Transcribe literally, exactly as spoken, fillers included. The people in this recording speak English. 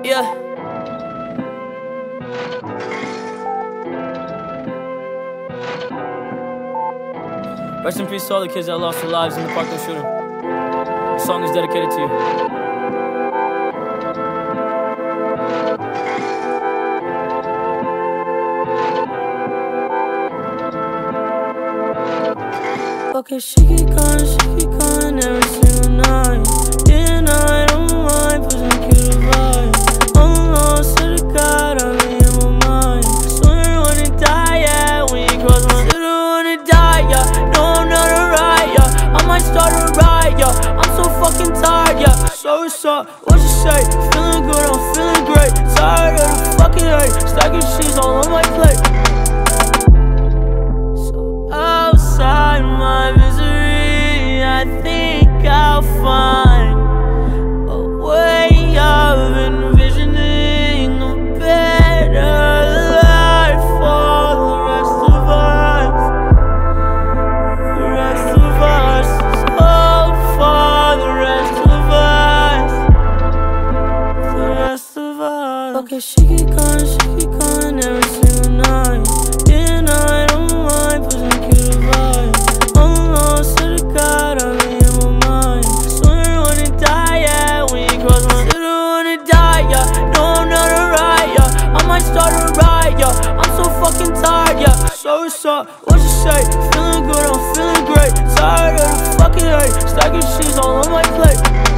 Yeah. Rest in peace to all the kids that lost their lives in the Parkland shooting. This song is dedicated to you. Okay, she keep calling, she keep calling every single night. Day and night on my mind, pushing the kid to vibe. Almost to the God, I'm in my mind. Swear I wanna die, yeah, when you cross my still wanna die, yeah. No, I'm not alright, yeah. I might start a riot, yeah. I'm so fucking tired, yeah. So what's up, what you say? Feeling good, I'm feeling great. Tired of the fucking hate, stacking cheese all on my plate. So outside my misery, I think I'll find a way of envisioning a better life for the rest of us. The rest of us, hope for the rest of us. The rest of us. Okay, she keep calling, she keep calling every single night. Day and night on my mind, pushing the kid to vibe. Almost to the God, I'm in my mind. Swear I wanna die, yeah, when you cross my still wanna die, yeah. No, I'm not alright, yeah. I might start a riot, yeah. I'm so fucking tired, yeah. So what's up, what you say? Feeling good, I'm feeling great. Tired of the fucking hate, stacking cheese all on my plate.